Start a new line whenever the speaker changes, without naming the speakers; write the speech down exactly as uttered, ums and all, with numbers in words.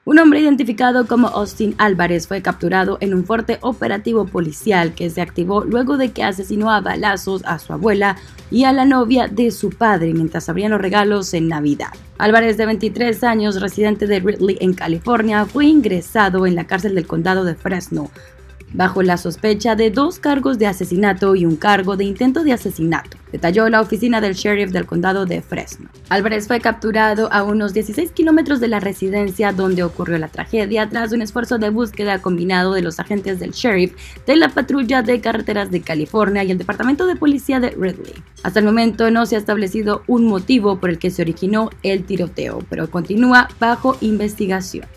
Un hombre identificado como Austin Álvarez fue capturado en un fuerte operativo policial que se activó luego de que asesinó a balazos a su abuela y a la novia de su padre mientras abrían los regalos en Navidad. Álvarez, de veintitrés años, residente de Ridley en California, fue ingresado en la cárcel del condado de Fresno bajo la sospecha de dos cargos de asesinato y un cargo de intento de asesinato, detalló la oficina del sheriff del condado de Fresno. Álvarez fue capturado a unos dieciséis kilómetros de la residencia donde ocurrió la tragedia tras un esfuerzo de búsqueda combinado de los agentes del sheriff, de la patrulla de carreteras de California y el departamento de policía de Ridley. Hasta el momento no se ha establecido un motivo por el que se originó el tiroteo, pero continúa bajo investigación.